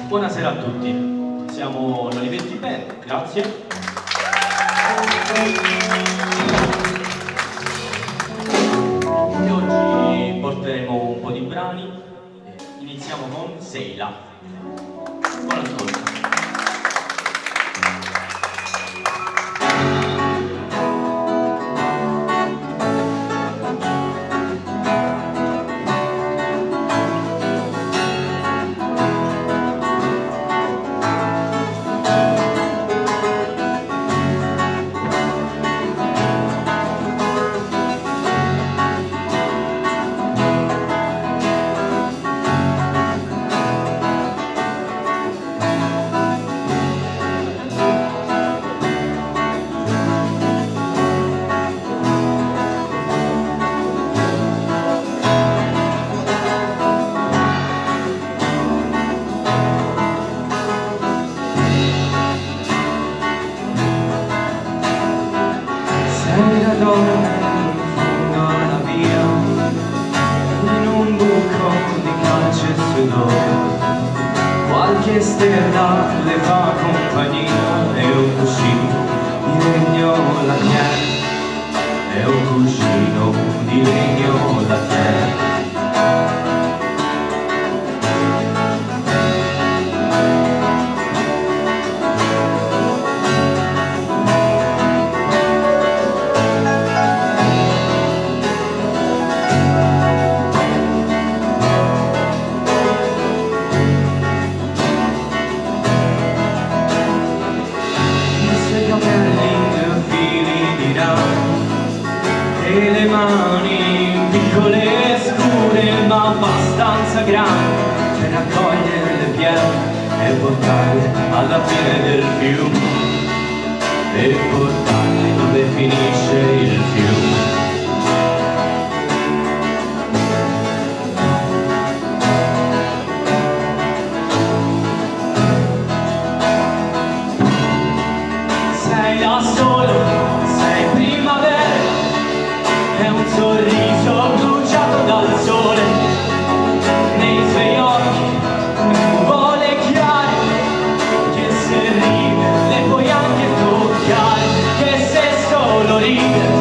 Buonasera a tutti, siamo l'Olivetti Band, grazie. E oggi porteremo un po' di brani, iniziamo con Seila. Buon ascolto. Sei la donna in fondo alla via, in un buco di calce e sudore. Qualche stella le fa compagnia e un cuscino di legno la tiene, e un cuscino di legno la tiene. E le mani piccole e scure ma abbastanza grandi per raccogliere le pietre e portarle alla fine del fiume, e portarle dove finisce il fiume. Sei da solo, sei primavera, è un sorriso bruciato dal sole, nei suoi occhi nuvole chiare, che se ride le puoi anche toccare, che se solo ride.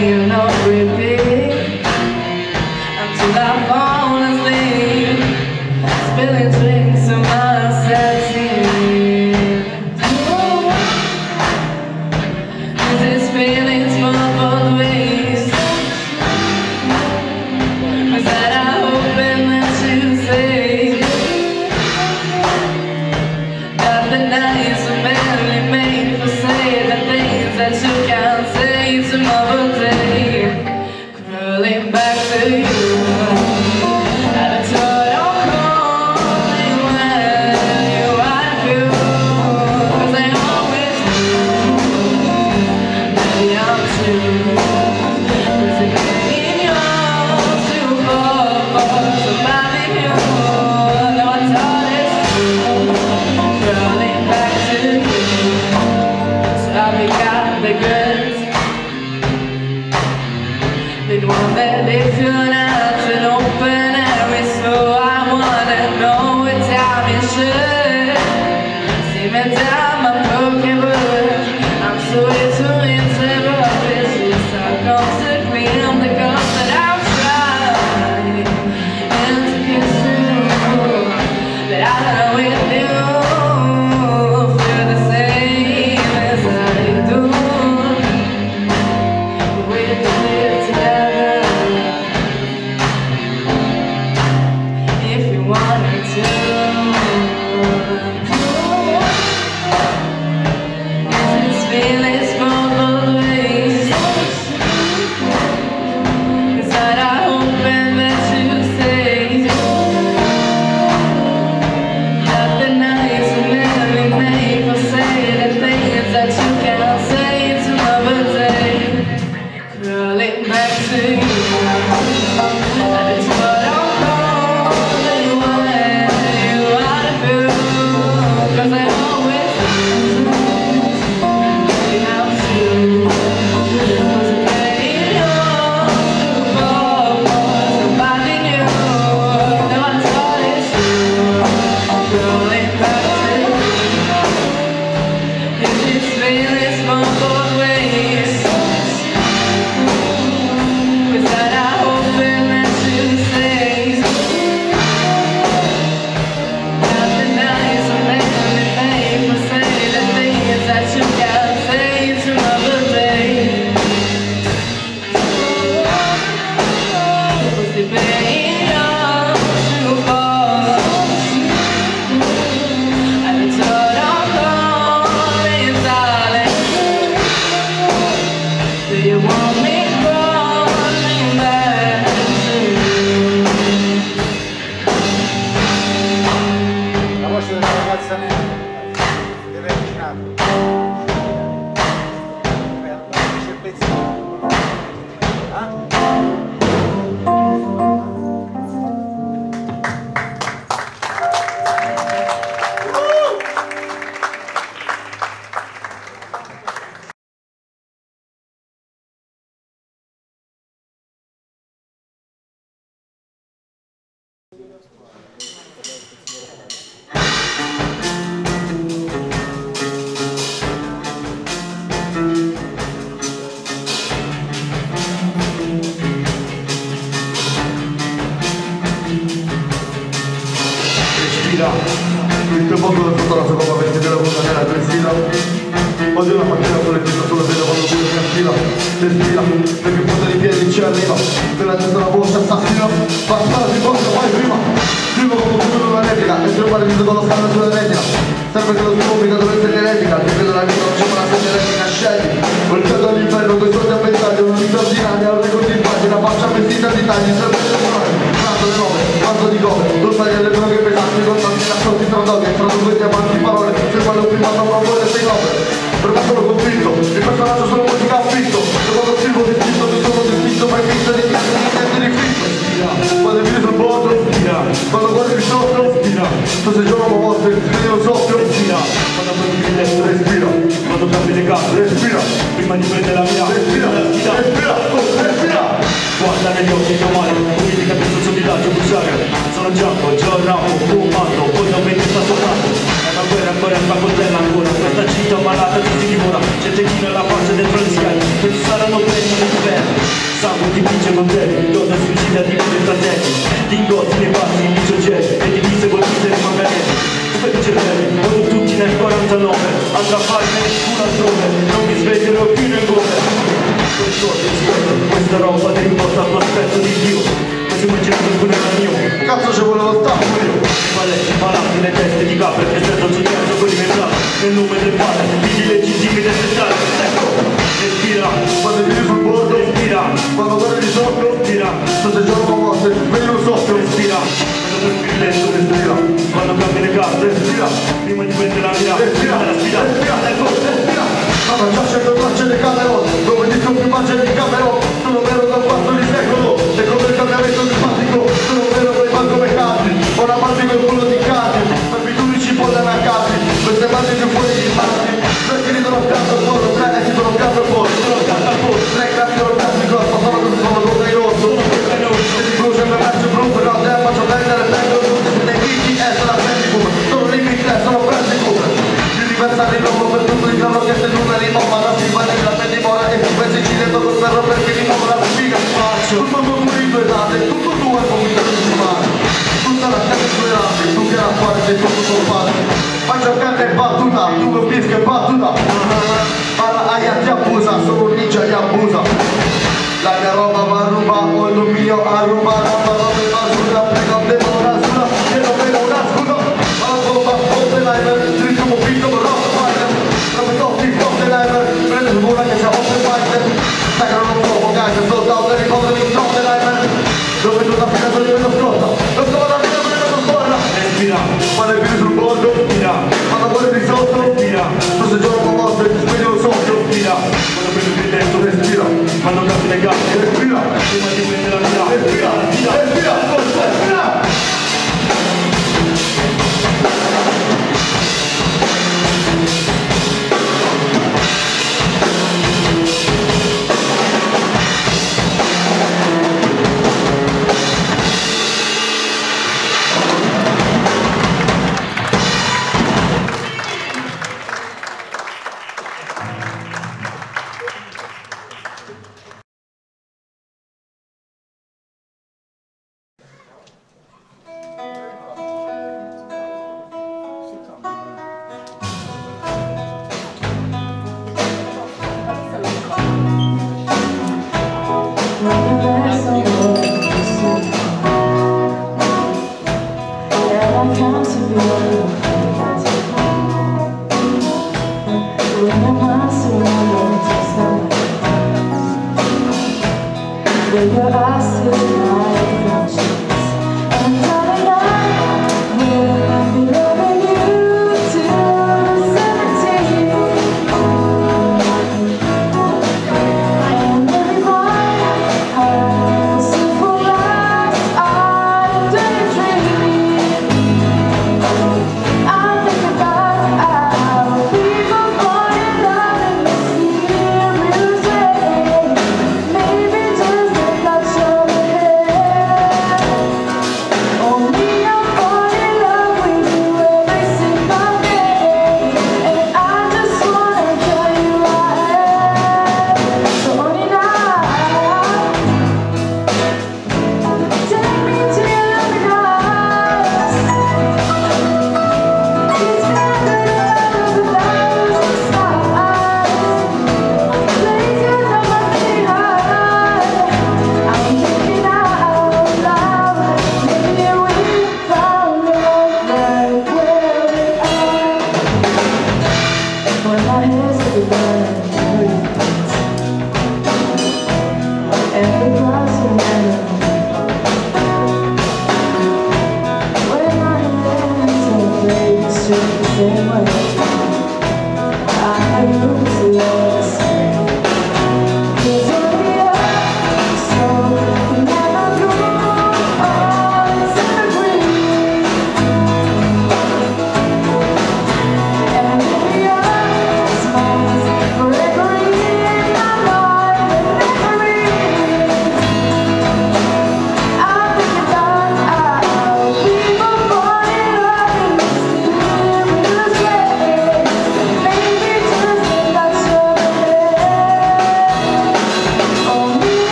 playing on repeat until I fall asleep, spilling drinks in my satin. These feelings for both ways, was that I hoping that you say that the nights are barely made for saying the things that you can't say tomorrow day. Crawling back to you, at a total calling when you are through, 'cause I always knew maybe I'm too in yours to fall for somebody new. No, I thought it's true. Crawling back to you, so I got the goods. Been one that if you're not an open area, so I wanna know what time you should see me down my broken wood. I'm so into this is so constantly on the ghost that I'm trying and to kiss you, but I know it do feel the same as I do. We live together if you wanted to. Yes, it's feelings from both ways, 'cause I hoping that you say that the nights are merely made for saying the things that you can't say tomorrow day. Crawling back to you, and it's what I'm calling when you are through, 'cause I always knew how to. Was playing yours to fall for somebody new. No, I thought it's true. Crawling back to you, if it's feelings from both ways, was that I hoping that you say that the nights are mainly made for saying the things that you can't say tomorrow day. Was it playing yours to fall, and it's all I'm calling, darling. Do you want me crawling back to you? La voce della ragazza deve avvicinarlo. C'è il pezzino. Ah? Respira, il tuo mondo da tutta la sua roba perché della bocca nella benzina. Odio la mattina con le dita sulla vena quando tu mi affila. Respira, perché punta di piedi ci arriva. Per la testa la voce assassina, basta di cosa vai prima. Prima come un futuro una replica, e tu pare con lo scambio sulla retina. Sempre che lo si pubblica dove sei elettrica, che vedo la vita non c'è una sede elettrica, scegli. Quel cielo all'inferno, quei soldi a pensare, non straordinaria, un record in pagina, faccia vestita di tagli, sempre personale. Tanto le nove, tanto di come, non tagliare le droghe pesanti, non tanti nascosti tra doghe, traduco i diamanti parole, se quando prima non vuole sei nove. Per me sono convinto, il personaggio sono musica affitto, se quando scrivo di scritto, mi sono descritto, ma è finto di chiaro, di niente di fitto. Quando è finito sul bordo, quando guardi il sotto, se sei giorno morte, se vedi lo soffio, quando prendi il letto, respira, quando cambi le gambe, respira, prima di prendere la mia, respira, respira, respira. Guarda negli occhi mio male, quindi capisco il suo disagio bruciare. Sono giacco, già rampo, fumando, poi non vedi sta soltanto. È una guerra ancora, è una coltella ancora, questa città malata ci si dimora. C'è techino nella faccia dentro gli schiavi, che ci saranno presi nel governo. Sangue ti vince con te, cosa suicida di dei fratelli. Lingotti nei passi di soggetti e divise colpite di manganelli. Felice bene, quando tutti nel 49 andrà a fare nel culo altrove, non mi sveglierò più nel gome. Questo rispetto, questa roba ti riporta al tuo aspetto di Dio. Ma si immaginando pure la mio. Cazzo ci vuole lo Stato io. Paletti, palati, le teste di capre, che senza soggetto con i mentali. Nel nome del padre, figli legittimi del settale. Ecco, respira, Quando vieni sul bordo, respira, quando guardi di sotto, respira, tutte il giorno morte, meglio un soffio. respira. Quando respiri lento, respira. Quando cambi le carte, respira. Prima di prendere la mira, Respira, respira, respira, ecco, respira. Ma già scelgo tracce di Camerò, dove dico più immagini di Camerò. Sono vero da un quarto di secolo, e come il cambiamento climatico. Sono vero con i banco meccanici, ho una parte col culo di cani. Per pituri ci vogliono a casi, queste mani più fuori di matti. Tre che ridono il cazzo al pollo, tre e ci sono cazzo al pollo. Tre grandi loro cazzo di corpo, sono come il rosso. Se ti brucia per mezzo brutto, no, te faccio prendere, prendo tutti. Nei figli sono assendicum, sono limiti, sono prendicum. L'universale dopo per tutto il giorno che se numeri ma non si va nella pedimora e si pensi ci dentro col ferro perché di nuovo la sfiga faccio. Tutto il mondo in due date, tutto tu è cominciato a fumare. Tutta la casa sue rate, tu che la fare sei tutto tuo padre. Faccio carne e battuta, tu lo fisco e battuta. Parla aia ti abusa, sono un ninja ti abusa. La mia roba va a ruba, o il dominio a ruba, la parola mi va sulla, prego devo una scusa, che non vedo una scusa. Ma la bomba, Oppenheimer, dritto un picco, Rottweiler. Come tocchi, Oppenheimer, prende il mura che c'è Oppenheimer. Staccano un fuoco, cazzo, soldato, e ricordo di Oppenheimer. Dove tutta fine sono di meno scorta, non so la vita per meno scorra. respira, Quando vieni sul bordo, respira, quando vuoi di sotto, respira, tu sei giorno con morte, svegli un soffio. respira. Quando prendi il dentro, Respira, quando cambi le gambe, respira, prima di prendere la mira, respira, respira, respira. Maybe just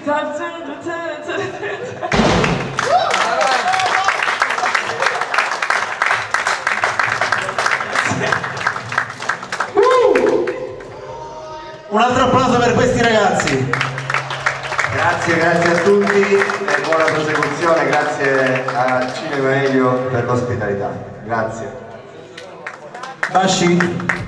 Un altro applauso per questi ragazzi. Grazie a tutti e buona prosecuzione, grazie a Cinema Elio per l'ospitalità. Grazie. Basci.